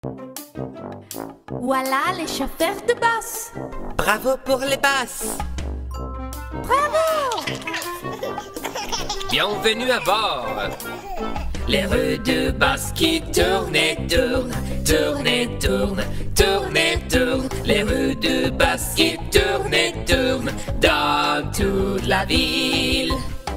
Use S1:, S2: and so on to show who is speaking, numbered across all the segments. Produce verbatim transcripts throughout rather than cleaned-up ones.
S1: Voilà les chauffeurs de bus.
S2: Bravo pour les basses.
S1: Bravo!
S2: Bienvenue à bord. Les roues de basse qui tournent et tournent, tournent et tournent, tournent et tournent. Les roues de basse qui tournent et tournent dans toute la ville.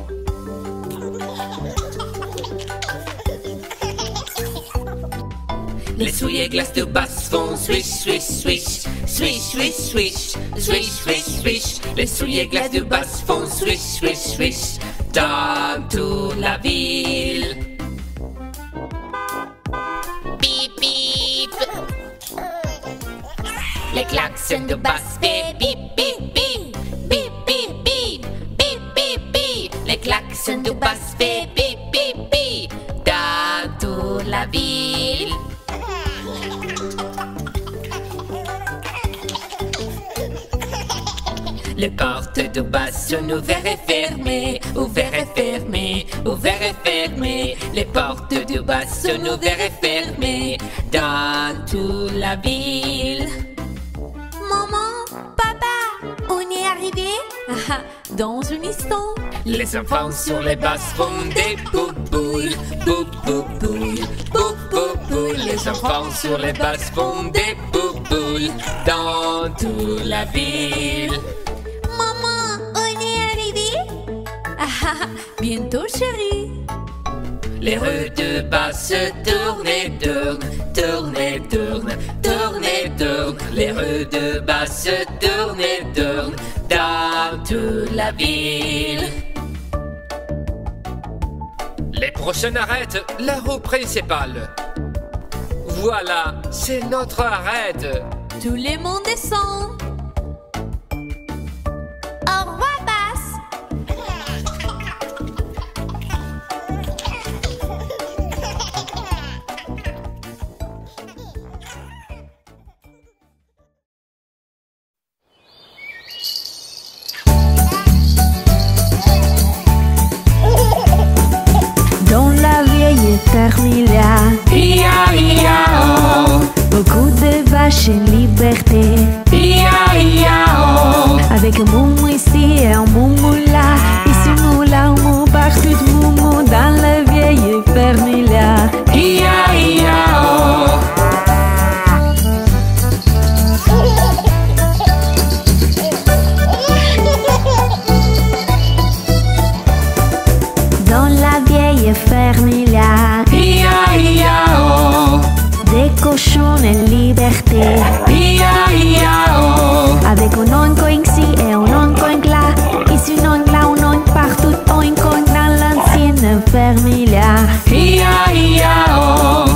S2: Les souliers glaces de basse font swish, swish, swish, swish, swish, swish, swish, swish, swish. Les souliers glaces de basse font swish, swish, swish dans toute la ville. Bip, bip. Les klaxons de basse bip, bip, bip, bip, bip, bip, bip, bip, bip, bip. Les klaxons de basse bip, bip, bip, bip dans toute la ville. Les portes de basse sont ouvertes et fermées, ouvertes et fermées, ouvertes et fermées. Les portes de basse sont ouvertes et fermées dans toute la ville.
S1: Maman, papa, on est arrivé? Ah, dans un instant.
S2: Les enfants sur les basses font des bouboules, bouboules, bouboules. Les enfants sur les basses font des bouboules dans toute la ville.
S1: Maman, on est arrivé? Ah, bientôt chérie.
S2: Les roues de basse tournent et tournent, tournent et tournent, tournent et tournent. Les roues de basse tournent et tournent dans toute la ville. Les prochaines arrêtent la roue principale. Voilà, c'est notre arrête.
S1: Tout le monde descend. Au revoir, Basse.
S3: Dans la vieille ferme il y a
S2: Ia, ia, oh.
S3: beaucoup de vaches en liberté.
S2: Ia, ia, oh.
S3: Avec un moumou ici et un moumou là. Ici moula, un mou partout, moumou. Dans la vieille ferme il y a
S2: Ia, ia, oh.
S3: Dans la vieille ferme il y a
S2: Ia, ia, oh.
S3: des cochons en liberté.
S2: Ia, ia, oh.
S3: Avec un oncle ici et un oncle là. Ici un oncle là, un oncle partout, un oncle dans l'ancienne ferme il y a
S2: Ia, ia, oh.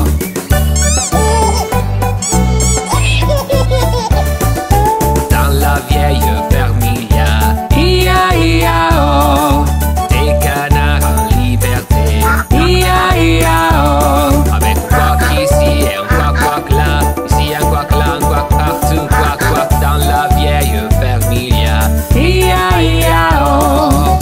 S2: Dans la vieille ferme il y a Ia, ia, oh. Des canards en liberté. Ia, ia, oh. Avec quack ici et un quack quack là. Ici un quack là, un quack partout, quack quack. Dans la vieille ferme il y a Ia, ia, oh.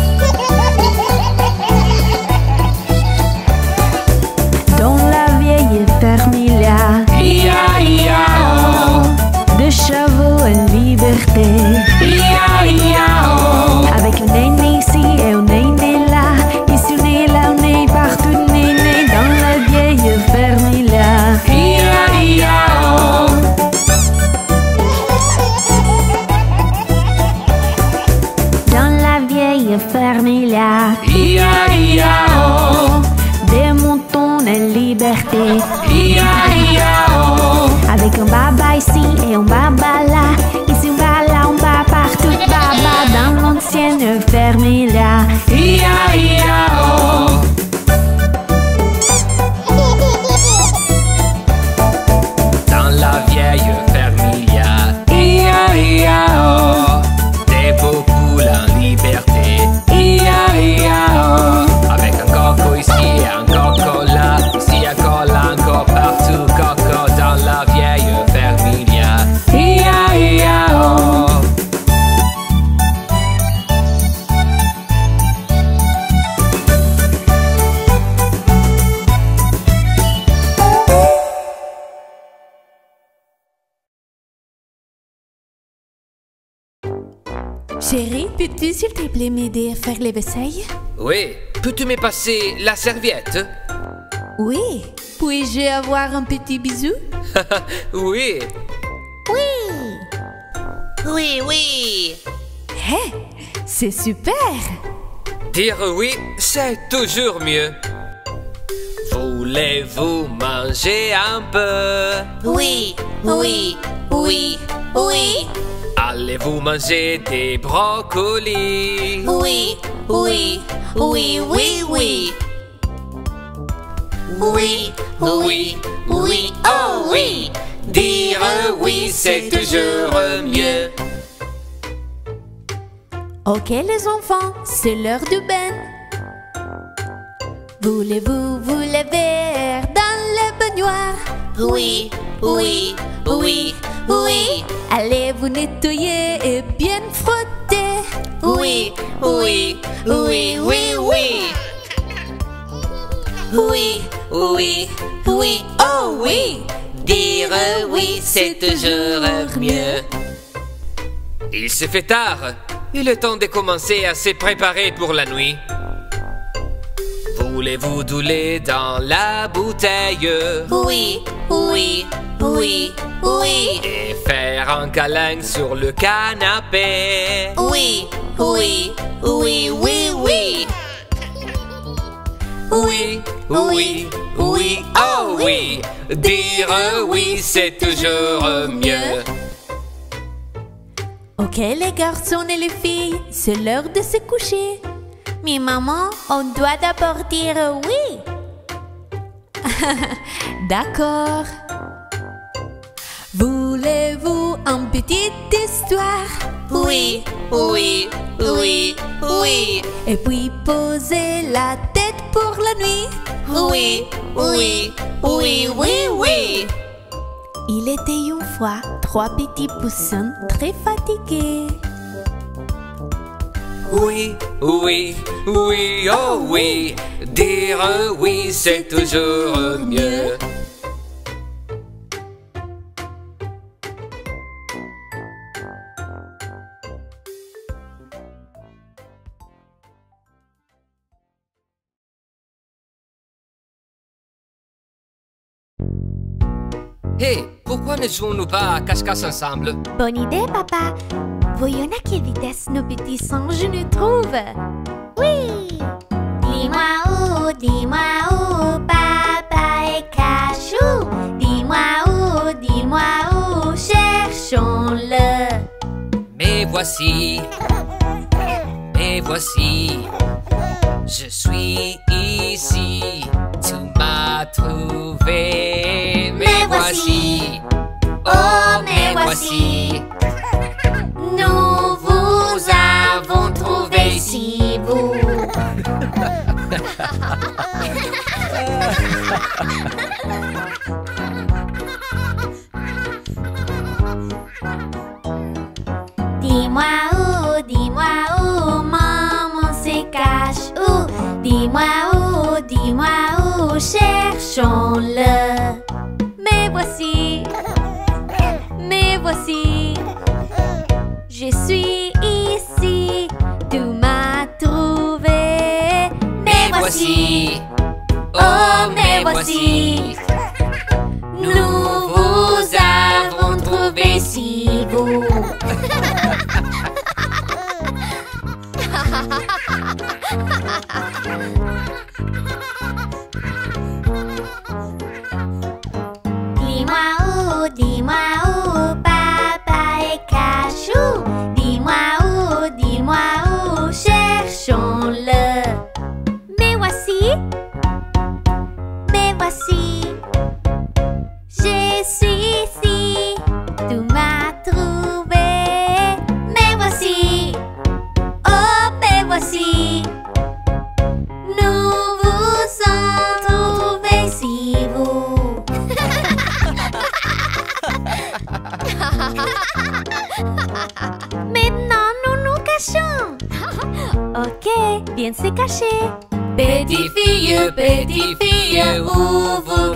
S3: dans la vieille ferme il y a
S2: Ia, ia, oh.
S3: deux chevaux en liberté.
S2: Ia, ia, oh.
S3: Avec un aîné ici et un aîné là. Ici un aîné là, un aîné partout, un aîné. Dans la vieille ferme il y a
S2: Ia, ia, oh.
S3: dans la vieille ferme il y a
S2: Ia, ia, oh.
S3: des moutons en liberté.
S2: Ia, ia, oh.
S3: Avec un baba ici et un baba là. Ici un baba là, un
S1: Chérie, peux-tu s'il te plaît m'aider à faire les vaisselles?
S2: Oui, peux-tu me passer la serviette?
S1: Oui. Puis-je avoir un petit bisou?
S2: Oui.
S4: Oui, oui.
S1: Hé, c'est super.
S2: Dire oui, c'est toujours mieux. Voulez-vous manger un peu?
S4: Oui, oui, oui, oui.
S2: Allez-vous manger des brocolis?
S4: Oui, oui, oui, oui, oui. Oui, oui, oui, oh oui.
S2: Dire oui, c'est toujours mieux.
S1: Ok les enfants, c'est l'heure du bain. Voulez-vous vous lever dans le baignoire?
S4: Oui, oui, oui, oui.
S1: Allez vous nettoyer et bien frotter.
S4: Oui, oui, oui, oui, oui. Oui, oui, oui, oh oui. Dire oui, c'est toujours mieux.
S2: Il se fait tard. Il est temps de commencer à se préparer pour la nuit. Voulez-vous douler dans la bouteille?
S4: Oui, oui, oui, oui.
S2: Et faire un câlin sur le canapé?
S4: Oui, oui, oui, oui, oui.
S2: Oui, oui, oui, oh oui. Dire oui, c'est toujours mieux.
S1: Ok les garçons et les filles, c'est l'heure de se coucher. Mais maman, on doit d'abord dire oui. D'accord. Voulez-vous une petite histoire?
S4: Oui, oui, oui, oui.
S1: Et puis poser la tête pour la nuit?
S4: Oui, oui, oui, oui, oui.
S1: Il était une fois trois petits poussins très fatigués.
S2: Oui, oui, oui, oh oui. Dire oui, c'est toujours mieux. Hé, hey, pourquoi ne jouons-nous pas à cache-cache ensemble?
S3: Bonne idée, papa. Voyons à quelle vitesse nos petits singes nous trouvent. Oui.
S4: Dis-moi où, dis-moi où, papa est cachou. Dis-moi où, dis-moi où, cherchons-le.
S2: Mais voici, mais voici, je suis ici, tu m'as trouvé. Mais voici, oh mais voici,
S4: nous vous avons trouvé si vous. Dis-moi où, dis-moi où, maman se cache où. Dis-moi où, dis-moi où, cherchons-le.
S1: Mais voici, mais voici, je suis ici, tu m'as trouvé.
S4: Mais voici, oh mais voici, nous vous avons trouvé si vous. Dis-moi où, dis-moi où, papa est cachou. Dis-moi où, dis-moi où, cherchons-le.
S1: Mais voici,
S4: Mais voici,
S1: je suis ici, tu m'as trouvé.
S4: mais voici, oh mais voici, nous vous avons trouvé si vous.
S1: Maintenant nous nous cachons. Ok, bien se cacher.
S2: petite fille, petite fille, où vous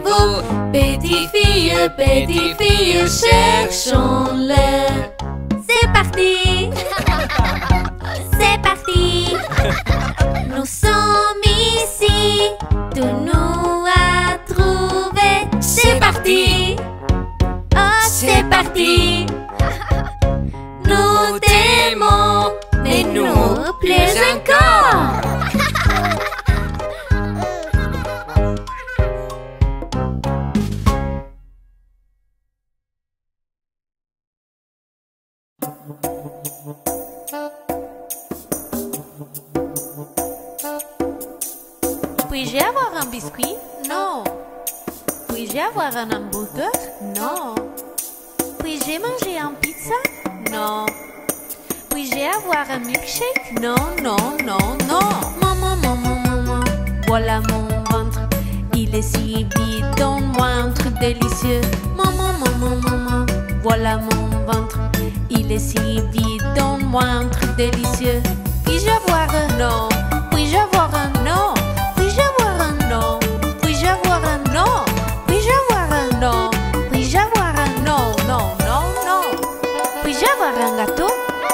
S2: cachez-vous? Petite fille, petite fille, cherchons-le.
S1: C'est parti. C'est parti. Nous sommes ici. Tout nous a trouvé. C'est parti. Oh, c'est parti. Nous t'aimons, mais nous plus encore. Puis-je avoir un biscuit? Non. Puis-je avoir un hamburger? Non. Puis-je manger un pizza? Non. Puis-je avoir un milkshake? Non, non, non, non. Maman, maman, maman, voilà mon ventre. Il est si vide, donne-moi un truc délicieux. Maman, maman, maman, voilà mon ventre. Il est si vide, donne-moi un truc délicieux. Puis-je avoir un non? Puis-je avoir un non? Puis-je avoir un non? Puis-je avoir un non? Puis-je avoir un non? Puis-je avoir un non? Non, non, non. Puis-je avoir un gâteau?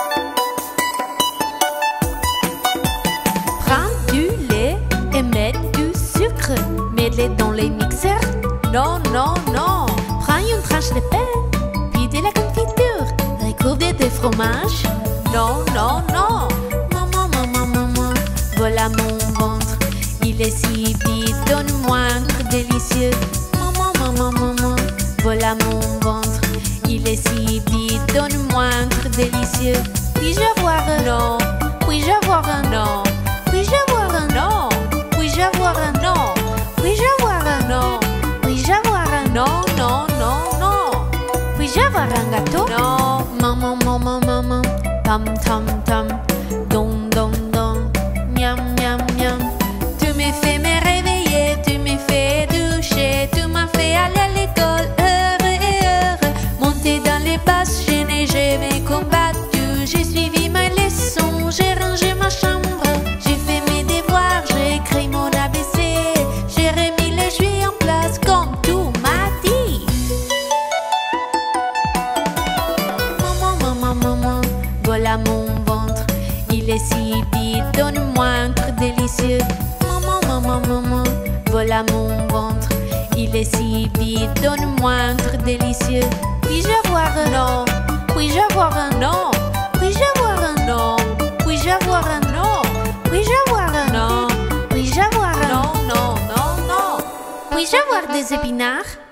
S1: Prends du lait et mets du sucre. Mets-les dans les mixeurs. Non, non, non. Prends une tranche de pain, puis de la confiture. Recouvre de fromage. Non, non, non. Maman, maman, maman, voilà mon ventre. Il est si vide, donne-moi un truc délicieux. Maman, maman, maman, voilà mon ventre. Il est si vide, donne-moi un truc délicieux. Puis-je avoir un non? Puis-je avoir un non? Puis-je avoir un non? Puis-je avoir un non? Puis-je avoir un non? Puis-je avoir un non? Non, non, non. Puis-je avoir un gâteau? Non. Maman, maman, maman, tam, tam, tam, don, don, don, miam, miam, miam. Tu me fais me réveiller, tu me fais doucher, tu m'as fait aller à l'école, heureux et heureux. Monter dans les basses chaînes et j'ai me combattu. J'ai suivi ma leçon, j'ai rangé ma chambre, j'ai fait mes devoirs, j'ai écrit mon A B C, j'ai remis les jouets en place comme tout m'a dit. Maman, maman, maman, voilà mon ventre. Il est si vide, donne-moi un truc délicieux. Maman, maman, maman, voilà mon ventre. Il est si vide, donne-moi un truc délicieux. Puis-je avoir un non? Puis-je avoir un non? Puis-je avoir un non? Puis-je avoir un non? Puis-je avoir un non? Puis-je avoir un non? Non, non, non. Puis-je avoir des épinards?